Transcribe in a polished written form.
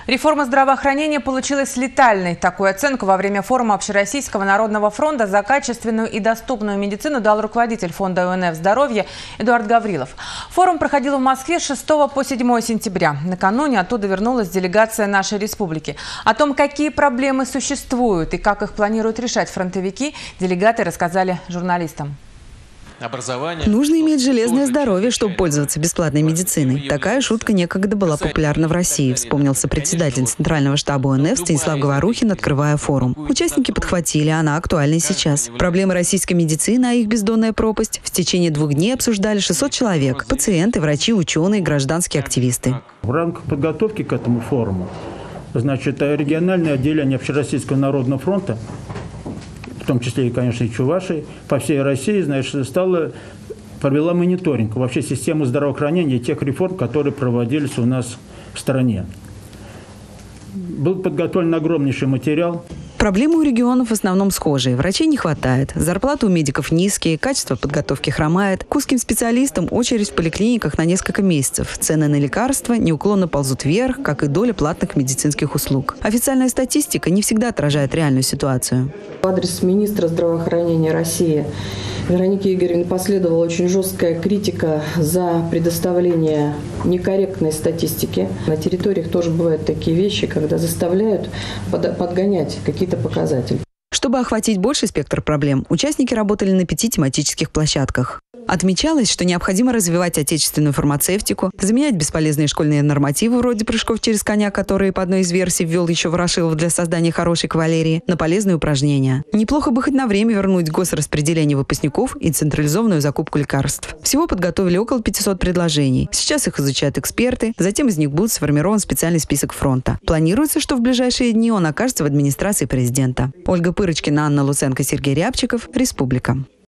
Реформа здравоохранения получилась летальной. Такую оценку во время форума Общероссийского народного фронта за качественную и доступную медицину дал руководитель фонда УНФ «Здоровье» Эдуард Гаврилов. Форум проходил в Москве с 6 по 7 сентября. Накануне оттуда вернулась делегация нашей республики. О том, какие проблемы существуют и как их планируют решать фронтовики, делегаты рассказали журналистам. Нужно иметь железное здоровье, чтобы пользоваться бесплатной медициной. Такая шутка некогда была популярна в России, вспомнился председатель Центрального штаба УНФ Станислав Говорухин, открывая форум. Участники подхватили, она актуальна и сейчас. Проблемы российской медицины, а их бездонная пропасть в течение 2 дней обсуждали 600 человек. Пациенты, врачи, ученые, гражданские активисты. В рамках подготовки к этому форуму, региональное отделение Общероссийского народного фронта, в том числе, конечно, и Чувашии, по всей России, провела мониторинг вообще системы здравоохранения и тех реформ, которые проводились у нас в стране. Был подготовлен огромнейший материал. Проблемы у регионов в основном схожие. Врачей не хватает, зарплаты у медиков низкие, качество подготовки хромает. К узким специалистам очередь в поликлиниках на несколько месяцев. Цены на лекарства неуклонно ползут вверх, как и доля платных медицинских услуг. Официальная статистика не всегда отражает реальную ситуацию. В адрес министра здравоохранения России Вероники Игоревны последовала очень жесткая критика за предоставление некорректной статистики. На территориях тоже бывают такие вещи, когда заставляют подгонять какие-то показатели. Чтобы охватить больший спектр проблем, участники работали на 5 тематических площадках. Отмечалось, что необходимо развивать отечественную фармацевтику, заменять бесполезные школьные нормативы вроде прыжков через коня, которые по одной из версий ввел еще Ворошилов для создания хорошей кавалерии, на полезные упражнения. Неплохо бы хоть на время вернуть госраспределение выпускников и централизованную закупку лекарств. Всего подготовили около 500 предложений. Сейчас их изучают эксперты, затем из них будет сформирован специальный список фронта. Планируется, что в ближайшие дни он окажется в администрации президента. Ольга Пырочкина, Анна Луценко, Сергей Рябчиков. Республика.